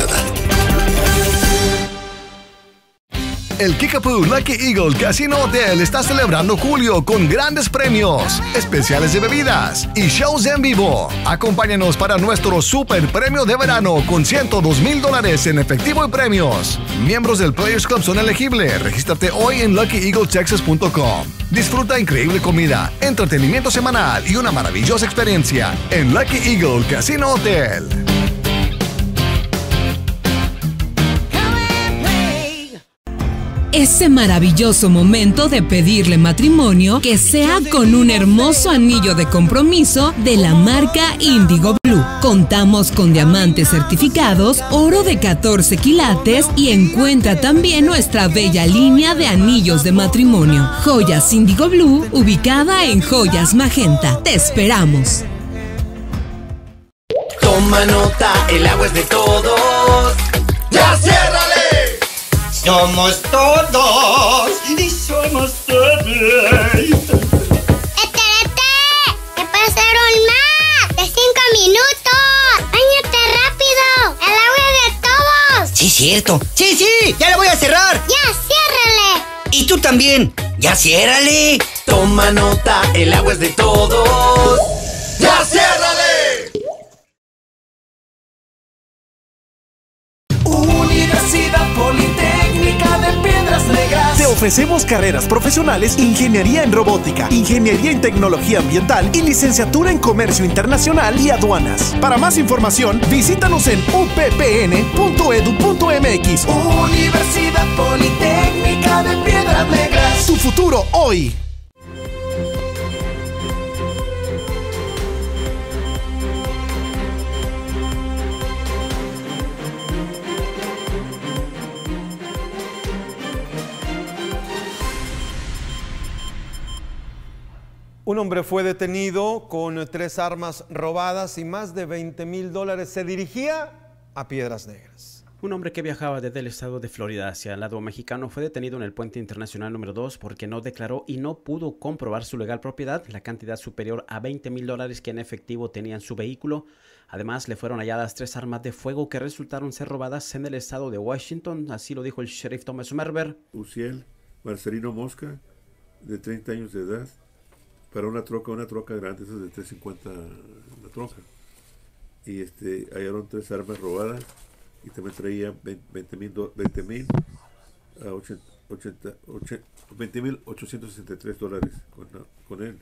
S22: El Kickapoo Lucky Eagle Casino Hotel está celebrando julio con grandes premios, especiales de bebidas y shows en vivo. Acompáñanos para nuestro super premio de verano con $102,000 en efectivo y premios. Miembros del Players Club son elegibles. Regístrate hoy en LuckyEagleTexas.com. Disfruta increíble comida, entretenimiento semanal y una maravillosa experiencia en Lucky Eagle Casino Hotel.
S23: Ese maravilloso momento de pedirle matrimonio que sea con un hermoso anillo de compromiso de la marca Indigo Blue. Contamos con diamantes certificados, oro de 14 quilates y encuentra también nuestra bella línea de anillos de matrimonio. Joyas Indigo Blue, ubicada en Joyas Magenta. Te esperamos.
S6: Toma nota, el agua es de todos. ¡Ya ciérrale! Somos todos y somos todos.
S21: ¡Espérate! ¡Ya pasaron más de 5 minutos! ¡Báñate rápido! ¡El agua es de todos!
S8: Sí, cierto. Sí, ya la voy a cerrar.
S21: ¡Ya, ciérrale!
S8: Y tú también. ¡Ya ciérrale!
S6: Toma nota, el agua es de todos. ¡Ya ciérrale! Universidad Politécnica de Piedras Negras.
S10: Te ofrecemos carreras profesionales, ingeniería en robótica, ingeniería en tecnología ambiental y licenciatura en comercio internacional y aduanas. Para más información, visítanos en uppn.edu.mx.
S6: Universidad Politécnica de Piedras Negras.
S10: Tu futuro hoy.
S5: Un hombre fue detenido con 3 armas robadas y más de $20,000. Se dirigía a Piedras Negras.
S28: Un hombre que viajaba desde el estado de Florida hacia el lado mexicano fue detenido en el puente internacional número 2 porque no declaró y no pudo comprobar su legal propiedad, la cantidad superior a $20,000 que en efectivo tenía en su vehículo. Además, le fueron halladas 3 armas de fuego que resultaron ser robadas en el estado de Washington, así lo dijo el sheriff Thomas Merber.
S29: Uciel Marcelino Mosca, de 30 años de edad, para una troca grande, esas de 350 la troca. Y hallaron 3 armas robadas y también traía 20,000 $20,863 con él.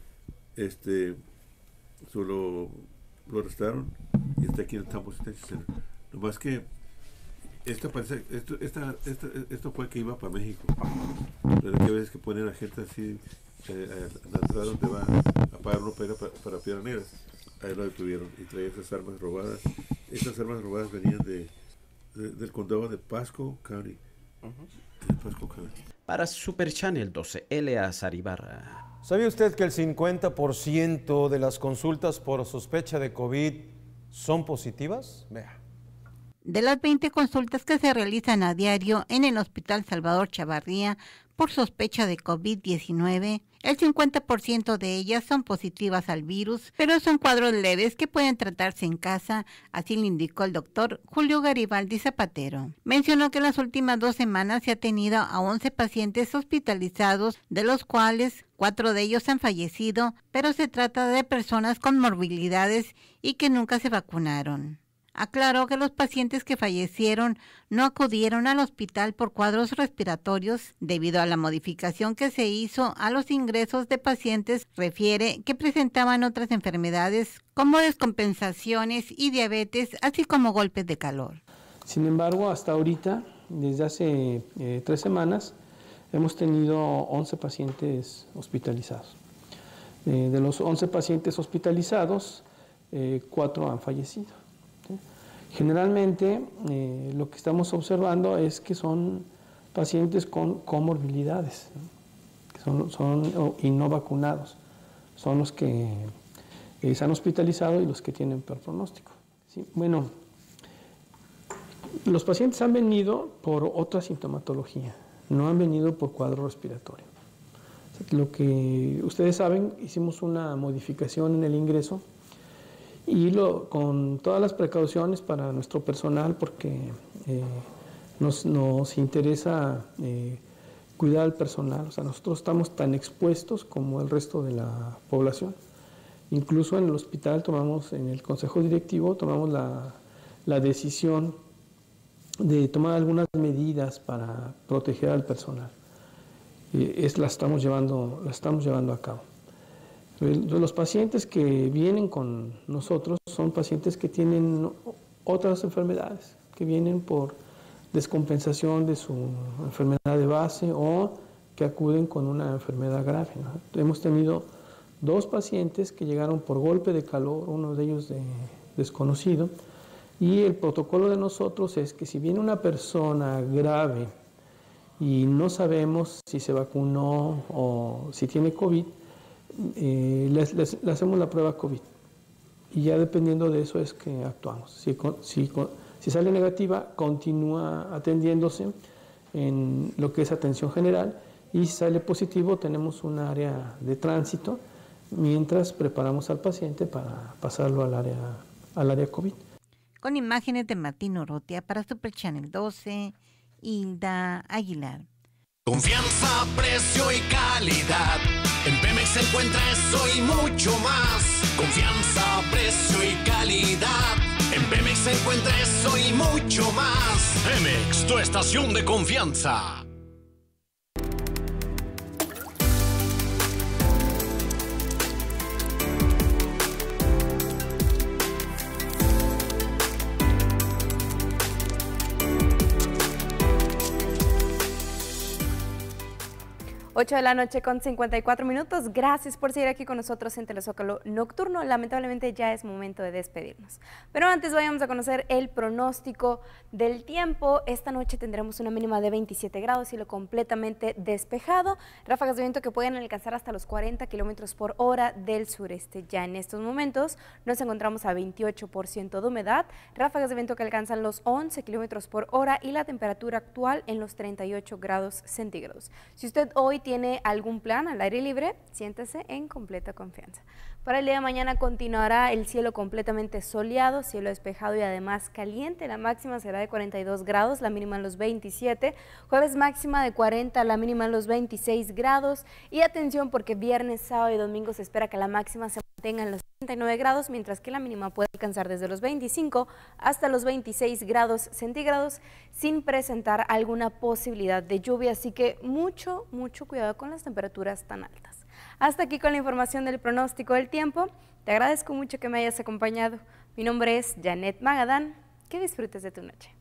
S29: Solo lo arrestaron y está aquí en el Tampa Detention Center. Nomás que esto fue que iba para México. Pero que a veces que ponen a gente así a la entrada donde va a pagar una pena para Piedras Negras. Ahí lo detuvieron y traía esas armas robadas. Estas armas robadas venían del condado de Pasco County. Pasco County.
S28: Para Super Channel 12, Eleazar Ibarra.
S5: ¿Sabía usted que el 50% de las consultas por sospecha de COVID son positivas? Vea.
S16: De las 20 consultas que se realizan a diario en el Hospital Salvador Chavarría por sospecha de COVID-19, el 50% de ellas son positivas al virus, pero son cuadros leves que pueden tratarse en casa, así lo indicó el doctor Julio Garibaldi Zapatero. Mencionó que en las últimas 2 semanas se ha tenido a 11 pacientes hospitalizados, de los cuales 4 de ellos han fallecido, pero se trata de personas con morbilidades y que nunca se vacunaron. Aclaró que los pacientes que fallecieron no acudieron al hospital por cuadros respiratorios debido a la modificación que se hizo a los ingresos de pacientes. Refiere que presentaban otras enfermedades como descompensaciones y diabetes, así como golpes de calor.
S9: Sin embargo, hasta ahorita, desde hace 3 semanas, hemos tenido 11 pacientes hospitalizados. De los 11 pacientes hospitalizados, 4 han fallecido. Generalmente lo que estamos observando es que son pacientes con comorbilidades, y no vacunados, son los que se han hospitalizado y los que tienen peor pronóstico. ¿Sí? Bueno, los pacientes han venido por otra sintomatología, no han venido por cuadro respiratorio. Lo que ustedes saben, hicimos una modificación en el ingreso y con todas las precauciones para nuestro personal, porque nos interesa cuidar al personal. O sea, nosotros estamos tan expuestos como el resto de la población. Incluso en el hospital en el consejo directivo tomamos la decisión de tomar algunas medidas para proteger al personal. La estamos llevando a cabo. Los pacientes que vienen con nosotros son pacientes que tienen otras enfermedades, que vienen por descompensación de su enfermedad de base o que acuden con una enfermedad grave, ¿no? Hemos tenido 2 pacientes que llegaron por golpe de calor, uno de ellos desconocido, y el protocolo de nosotros es que si viene una persona grave y no sabemos si se vacunó o si tiene COVID, le hacemos la prueba COVID y ya dependiendo de eso es que actuamos. Si sale negativa, continúa atendiéndose en lo que es atención general, y si sale positivo tenemos un área de tránsito mientras preparamos al paciente para pasarlo al área COVID.
S16: Con imágenes de Martín Orotia para Super Channel 12, Hilda Aguilar.
S6: Confianza, precio y calidad. En Pemex encuentra eso y mucho más. Confianza, precio y calidad. En Pemex encuentra eso y mucho más. Pemex, tu estación de confianza.
S11: Ocho de la noche con 54 minutos. Gracias por seguir aquí con nosotros en Telezócalo Nocturno. Lamentablemente ya es momento de despedirnos. Pero antes vayamos a conocer el pronóstico del tiempo. Esta noche tendremos una mínima de 27 grados, cielo completamente despejado. Ráfagas de viento que pueden alcanzar hasta los 40 kilómetros por hora del sureste. Ya en estos momentos nos encontramos a 28% de humedad. Ráfagas de viento que alcanzan los 11 kilómetros por hora y la temperatura actual en los 38 grados centígrados. Si usted hoy tiene algún plan al aire libre, siéntese en completa confianza. Para el día de mañana continuará el cielo completamente soleado, cielo despejado y además caliente. La máxima será de 42 grados, la mínima en los 27. Jueves máxima de 40, la mínima en los 26 grados. Y atención porque viernes, sábado y domingo se espera que la máxima se mantengan los 39 grados, mientras que la mínima puede alcanzar desde los 25 hasta los 26 grados centígrados sin presentar alguna posibilidad de lluvia, así que mucho cuidado con las temperaturas tan altas. Hasta aquí con la información del pronóstico del tiempo. Te agradezco mucho que me hayas acompañado. Mi nombre es Janet Magadán. Que disfrutes de tu noche.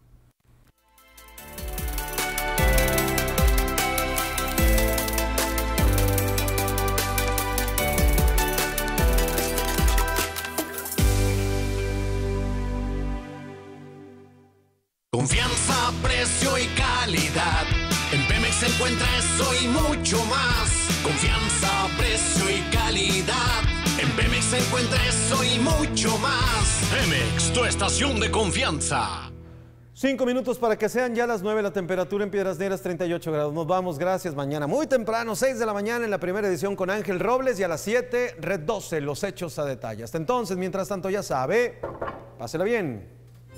S6: Confianza, precio y calidad. En Pemex encuentra eso y mucho más. Confianza, precio y calidad. En Pemex encuentra eso y mucho más. Pemex, tu estación de confianza.
S5: 5 minutos para que sean ya las 9, la temperatura en Piedras Negras 38 grados. Nos vamos, gracias. Mañana muy temprano, 6 de la mañana en la primera edición con Ángel Robles y a las 7, Red 12, los hechos a detalle. Hasta entonces, mientras tanto ya sabe, pásela bien.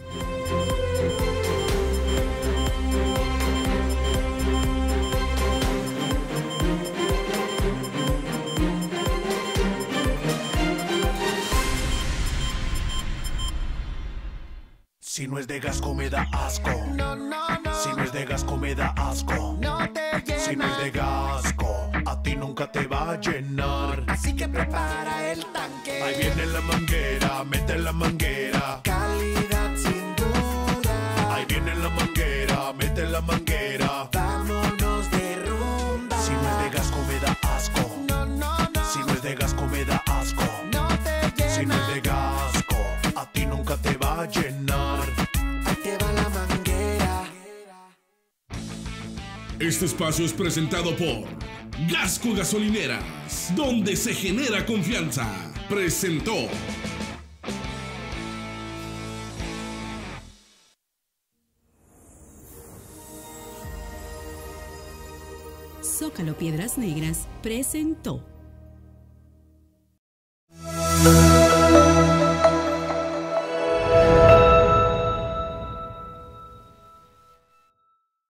S6: Si no es de Gasco me da asco. No, no, no. Si no es de Gasco me da asco. No te llena. Si no es de Gasco, a ti nunca te va a llenar. Así que prepara el tanque. Ahí viene la manguera, mete la manguera. Calidad sin duda. Ahí viene la manguera, mete la manguera. Vámonos de rumba. Si no es de Gasco me da asco. No, no, no. Si no es de Gasco me da asco. No te llena. Si no es de Gasco, a ti nunca te va a llenar.
S12: Este espacio es presentado por Gasco Gasolineras, donde se genera confianza. Presentó.
S23: Zócalo Piedras Negras presentó.